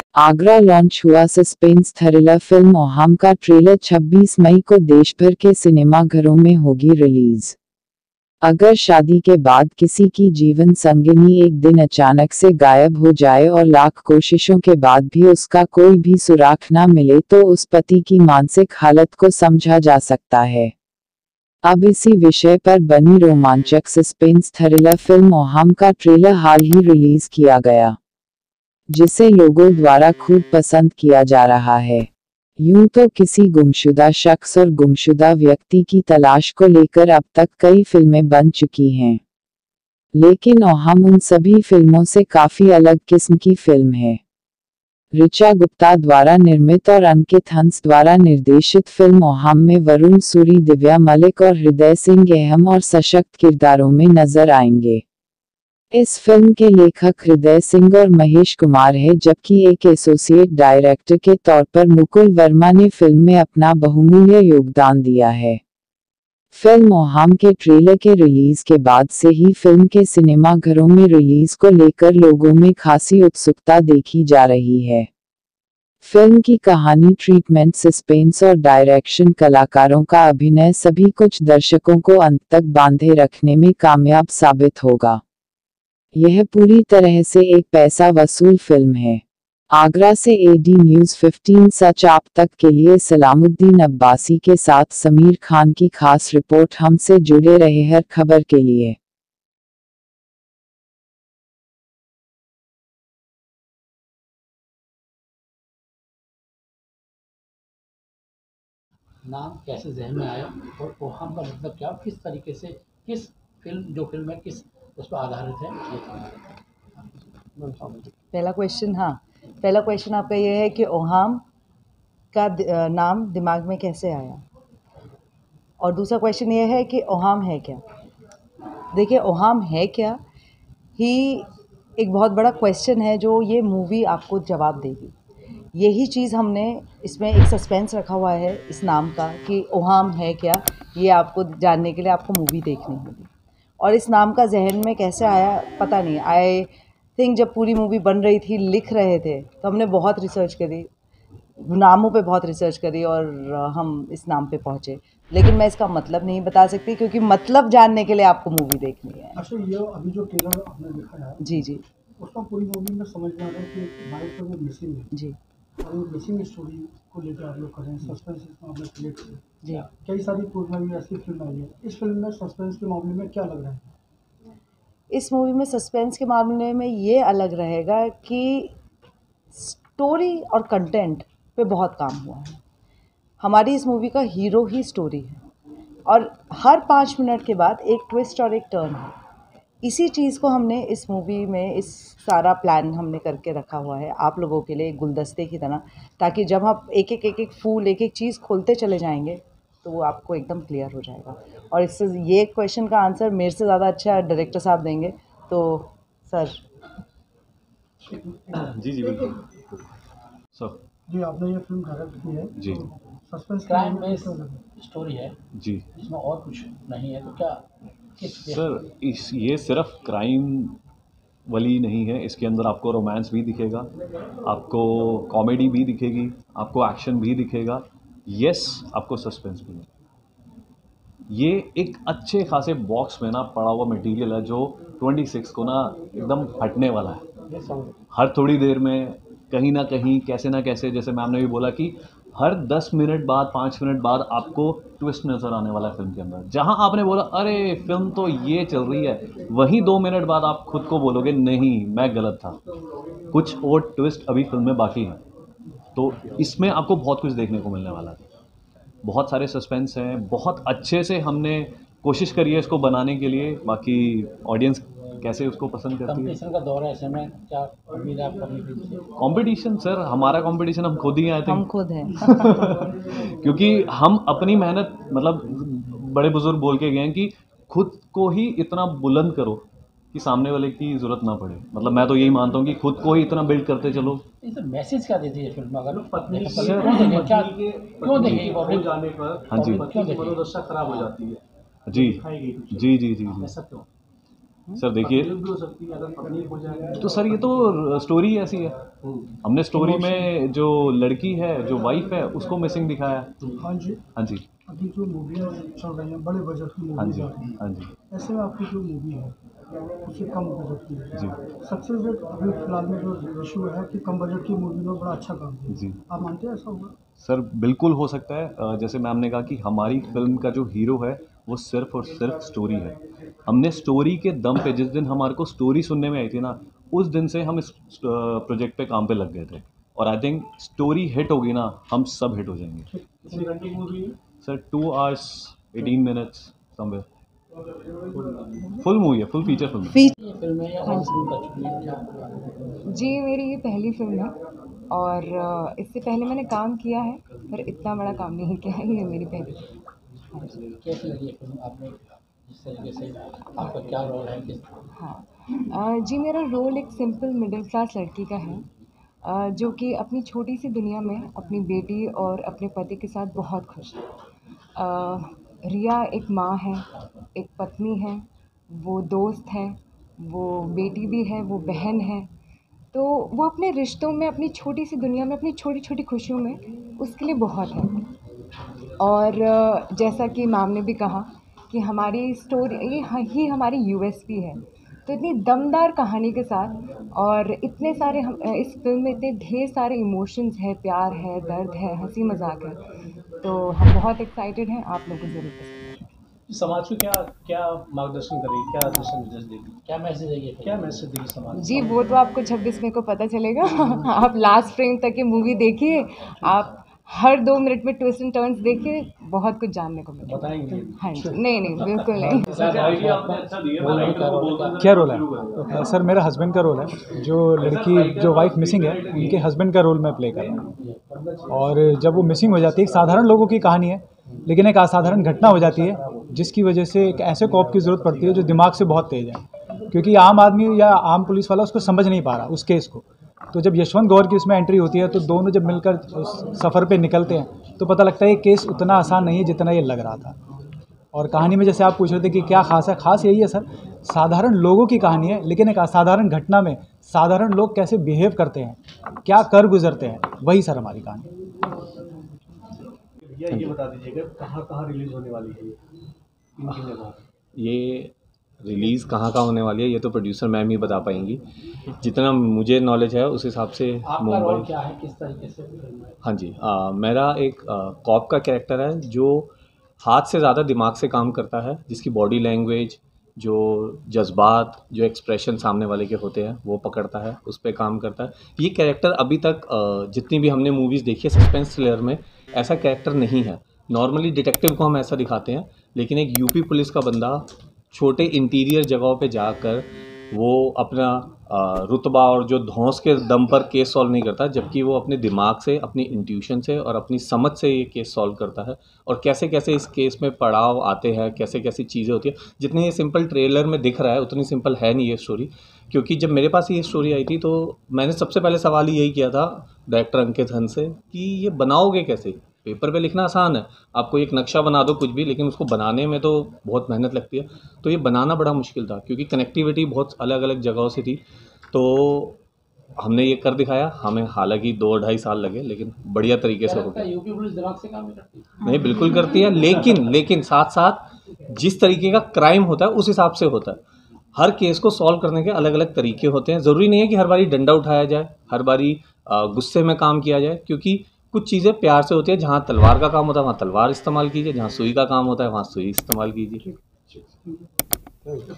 Agra launch हुआ suspense thriller film Oham का trailer 26 मई को देश भर के सिनेमाघरों में होगी रिलीज। अगर शादी के बाद किसी की जीवन संगिनी एक दिन अचानक से गायब हो जाए और लाख कोशिशों के बाद भी उसका कोई भी सुराग न मिले तो उस पति की मानसिक हालत को समझा जा सकता है। अब इसी विषय पर बनी रोमांचक सस्पेंस थ्रिलर फिल्म ओहाम का ट्रेलर हाल ही रिलीज किया गया, जिसे लोगों द्वारा खूब पसंद किया जा रहा है। यूं तो किसी गुमशुदा शख्स और गुमशुदा व्यक्ति की तलाश को लेकर अब तक कई फिल्में बन चुकी हैं, लेकिन ओहाम उन सभी फिल्मों से काफी अलग किस्म की फिल्म है। ऋचा गुप्ता द्वारा निर्मित और अंकित हंस द्वारा निर्देशित फिल्म ओहाम में वरुण सूरी, दिव्या मलिक और हृदय सिंह अहम और सशक्त किरदारों में नजर आएंगे। इस फिल्म के लेखक हृदय सिंह और महेश कुमार है, जबकि एक एसोसिएट डायरेक्टर के तौर पर मुकुल वर्मा ने फिल्म में अपना बहुमूल्य योगदान दिया है। फिल्म ओहाम के ट्रेलर के रिलीज के बाद से ही फिल्म के सिनेमाघरों में रिलीज को लेकर लोगों में खासी उत्सुकता देखी जा रही है। फिल्म की कहानी, ट्रीटमेंट, सस्पेंस और डायरेक्शन, कलाकारों का अभिनय सभी कुछ दर्शकों को अंत तक बांधे रखने में कामयाब साबित होगा। यह पूरी तरह से एक पैसा वसूल फिल्म है। आगरा से एडी न्यूज़ 15 सच आप तक के लिए सलामुद्दीन अब्बासी के साथ समीर खान की खास रिपोर्ट। हमसे जुड़े रहे हर खबर के लिए। नाम कैसे जहन में आया और ओहाम का मतलब क्या, किस तरीके से, किस फिल्म है, किस उस पर आधारित है? पहला क्वेश्चन आपका ये है कि ओहाम का नाम दिमाग में कैसे आया, और दूसरा क्वेश्चन ये है कि ओहाम है क्या। देखिए, ओहाम है क्या ही एक बहुत बड़ा क्वेश्चन है जो ये मूवी आपको जवाब देगी। यही चीज़ हमने इसमें एक सस्पेंस रखा हुआ है इस नाम का कि ओहाम है क्या, ये आपको जानने के लिए आपको मूवी देखनी होगी। और इस नाम का जहन में कैसे आया पता नहीं। आई थिंक जब पूरी मूवी बन रही थी, लिख रहे थे, तो हमने बहुत रिसर्च करी, नामों पे बहुत रिसर्च करी और हम इस नाम पे पहुँचे। लेकिन मैं इसका मतलब नहीं बता सकती, क्योंकि मतलब जानने के लिए आपको मूवी देखनी है। अच्छा, ये अभी जो ट्रेलर आपने देखा है, जी उसका पूरी मूवी में समझ में आ रहा है कि भाई को वो मिसिंग है जी और वो मिसिंग स्टोरी को लेकर आप लोग कर रहे हैं, सस्पेंस इसमें आपने क्रिएट किया जी। कई सारी पूर्व ऐसी फिल्म आई है। इस फिल्म में सस्पेंस के मामले में क्या लग रहा है? इस मूवी में सस्पेंस के मामले में ये अलग रहेगा कि स्टोरी और कंटेंट पे बहुत काम हुआ है। हमारी इस मूवी का हीरो ही स्टोरी है, और हर 5 मिनट के बाद एक ट्विस्ट और एक टर्न है। इसी चीज़ को हमने इस मूवी में, इस सारा प्लान हमने करके रखा हुआ है आप लोगों के लिए, एक गुलदस्ते की तरह, ताकि जब हम एक एक फूल, एक एक चीज़ खोलते चले जाएंगे तो वो आपको एकदम क्लियर हो जाएगा। और इससे ये क्वेश्चन का आंसर मेरे से ज़्यादा अच्छा डायरेक्टर साहब देंगे। तो सर। जी जी बिल्कुल सर। जी, आपने ये फिल्म डायरेक्ट की है जी तो सस्पेंस क्राइम बेस्ड स्टोरी है जी इसमें, और कुछ नहीं है तो क्या सर, ये सिर्फ क्राइम वाली नहीं है, इसके अंदर आपको रोमांस भी दिखेगा, आपको कॉमेडी भी दिखेगी, आपको एक्शन भी दिखेगा, यस आपको सस्पेंस भी है। ये एक अच्छे खासे बॉक्स में ना पड़ा हुआ मटेरियल है जो 26 को ना एकदम हटने वाला है। हर थोड़ी देर में कहीं ना कहीं, कैसे ना कैसे, जैसे मैम ने भी बोला कि हर 10 मिनट बाद, 5 मिनट बाद आपको ट्विस्ट नज़र आने वाला है फिल्म के अंदर। जहां आपने बोला अरे फिल्म तो ये चल रही है, वहीं 2 मिनट बाद आप खुद को बोलोगे नहीं मैं गलत था, कुछ और ट्विस्ट अभी फिल्म में बाकी है। तो इसमें आपको बहुत कुछ देखने को मिलने वाला है। बहुत सारे सस्पेंस हैं, बहुत अच्छे से हमने कोशिश करी है इसको बनाने के लिए। बाकी ऑडियंस कैसे उसको पसंद करती है। कंपटीशन का दौर है, ऐसे में क्या उम्मीद है आप करने की? कंपटीशन सर, हमारा कंपटीशन हम खुद ही आए थे। हम खुद हैं। क्योंकि हम अपनी मेहनत, मतलब बड़े बुजुर्ग बोल के गए हैं कि खुद को ही इतना बुलंद करो कि सामने वाले की ज़रूरत ना पड़े। मतलब मैं तो यही मानता हूँ कि खुद को ही इतना बिल्ड करते चलो। इसे मैसेज क्या देती है फिल्म? अगर पत्नी क्यों देखेगी पब्लिक जाने पर हाँ जी, पत्नी की मनोदशा खराब हो जाती है, जी दिखाएगी जी जी जी जी। ऐसा क्यों? सर देखिए, भी हो सकती है अगर पत्नी हो जाए तो सर ये तो स्टोरी ऐसी है। हमने स्टोरी में जो लड़की है, जो वाइफ है, उसको मिसिंग दिखाया। हाँ जी, हाँ जी, अभी जो मूवियाँ चल रही हैं बड़े बजट की हाँ मूवीज जी, आ रही हैं, हाँ जी, ऐसे में आपकी जो मूवी है उससे कम बजट की है। जी, सक्सेस रेट अभी फिलहाल में जो इशू है कि कम बजट की मूवी में बड़ा अच्छा काम किया। जी। आप मानते हैं ऐसा होगा? सर बिल्कुल हो सकता है। जैसे मैम ने कहा कि हमारी फिल्म का जो हीरो है वो सिर्फ और सिर्फ स्टोरी है। हमने स्टोरी के दम पे, जिस दिन हमारे को स्टोरी सुनने में आई थी ना, उस दिन से हम इस प्रोजेक्ट पे काम पे लग गए थे। और आई थिंक स्टोरी हिट होगी ना, हम सब हिट हो जाएंगे। कितने घंटे की मूवी है? Sir 2 hours 18 minutes somewhere. Full movie है, फुल फीचर फिल्म है। ये फिल्म है या और फिल्म कर चुकी है क्या? जी मेरी ये पहली फिल्म है और इससे पहले मैंने काम किया है पर इतना बड़ा काम नहीं किया है, ये मेरी पहली फिल्म। हाँ जी। कैसी लगी है फिल्म आपने, जिस तरीके से आपका क्या रोल है किस? हाँ जी मेरा रोल एक सिंपल मिडिल क्लास लड़की का है जो कि अपनी छोटी सी दुनिया में अपनी बेटी और अपने पति के साथ बहुत खुश है। रिया एक माँ है, एक पत्नी है, वो दोस्त है, वो बेटी भी है, वो बहन है। तो वो अपने रिश्तों में, अपनी छोटी सी दुनिया में, अपनी छोटी छोटी खुशियों में उसके लिए बहुत है। और जैसा कि मैम ने भी कहा कि हमारी स्टोरी ही हमारी यूएसपी है। तो इतनी दमदार कहानी के साथ और इतने सारे इस फिल्म में इतने ढेर सारे इमोशंस है, प्यार है, दर्द है, हंसी मजाक है। तो हम बहुत एक्साइटेड हैं, आप लोगों को ज़रूर पसंद आएगा। समाज को क्या क्या मार्गदर्शन करेगी, क्या संदेश देगी, क्या मैसेज है ये? क्या मैसेज देगी समाज को? जी वो तो आपको 26 मई को पता चलेगा। आप लास्ट फ्रेम तक ये मूवी देखिए, आप हर 2 मिनट में ट्विस्ट एंड टर्न्स देखिए, बहुत कुछ जानने को मिलेगा। बताएंगे? हाँ जी, नहीं बिल्कुल नहीं। क्या रोल है? सर मेरा हस्बैंड का रोल है। जो लड़की, जो वाइफ मिसिंग है, उनके हस्बैंड का रोल मैं प्ले कर रहा हूँ। और जब वो मिसिंग हो जाती है, एक साधारण लोगों की कहानी है, लेकिन एक असाधारण घटना हो जाती है जिसकी वजह से एक ऐसे कॉप की ज़रूरत पड़ती है जो दिमाग से बहुत तेज़ है, क्योंकि आम आदमी या आम पुलिस वाला उसको समझ नहीं पा रहा उस केस को। तो जब यशवंत गौर की उसमें एंट्री होती है तो दोनों जब मिलकर उस सफ़र पे निकलते हैं तो पता लगता है ये केस उतना आसान नहीं है जितना ये लग रहा था। और कहानी में जैसे आप पूछ रहे थे कि क्या खास है, खास यही है सर, साधारण लोगों की कहानी है, लेकिन एक असाधारण घटना में साधारण लोग कैसे बिहेव करते हैं, क्या कर गुजरते हैं, वही सर हमारी कहानी। भैया ये बता दीजिएगा कहाँ रिलीज होने वाली है किन जगहों? ये रिलीज़ कहाँ होने वाली है ये तो प्रोड्यूसर मैम ही बता पाएंगी। जितना मुझे नॉलेज है उस हिसाब से आपका रोल मुंबई। क्या है, किस तरीके से फिल्म है? हाँ जी, मेरा एक कॉप का कैरेक्टर है जो हाथ से ज़्यादा दिमाग से काम करता है, जिसकी बॉडी लैंग्वेज, जो जज्बात, जो एक्सप्रेशन सामने वाले के होते हैं वो पकड़ता है, उस पर काम करता है। ये कैरेक्टर अभी तक जितनी भी हमने मूवीज़ देखी है सस्पेंस थ्रिलर में, ऐसा कैरेक्टर नहीं है। नॉर्मली डिटेक्टिव को हम ऐसा दिखाते हैं, लेकिन एक यूपी पुलिस का बंदा छोटे इंटीरियर जगहों पे जाकर वो अपना रुतबा और जो धौंस के दम पर केस सॉल्व नहीं करता, जबकि वो अपने दिमाग से, अपनी इंट्यूशन से और अपनी समझ से ये केस सॉल्व करता है। और कैसे कैसे इस केस में पड़ाव आते हैं, कैसे कैसी चीज़ें होती है, जितनी ये सिंपल ट्रेलर में दिख रहा है उतनी सिंपल है नहीं ये स्टोरी। क्योंकि जब मेरे पास ये स्टोरी आई थी तो मैंने सबसे पहले सवाल यही किया था डायरेक्टर अंकित हंस से कि ये बनाओगे कैसे। पेपर पे लिखना आसान है, आपको एक नक्शा बना दो कुछ भी, लेकिन उसको बनाने में तो बहुत मेहनत लगती है। तो ये बनाना बड़ा मुश्किल था क्योंकि कनेक्टिविटी बहुत अलग अलग जगहों से थी। तो हमने ये कर दिखाया, हमें हालांकि 2-2.5 साल लगे, लेकिन बढ़िया तरीके से हो गया। यूपी पुलिस दिमाग से काम नहीं करती? नहीं, बिल्कुल करती है, लेकिन साथ साथ जिस तरीके का क्राइम होता है उस हिसाब से होता है। हर केस को सॉल्व करने के अलग अलग तरीके होते हैं। ज़रूरी नहीं है कि हर बारी डंडा उठाया जाए, हर बारी गुस्से में काम किया जाए, क्योंकि कुछ चीज़ें प्यार से होती है। जहाँ तलवार का काम होता है वहाँ तलवार इस्तेमाल कीजिए, जहाँ सुई का काम होता है वहाँ सुई इस्तेमाल कीजिए।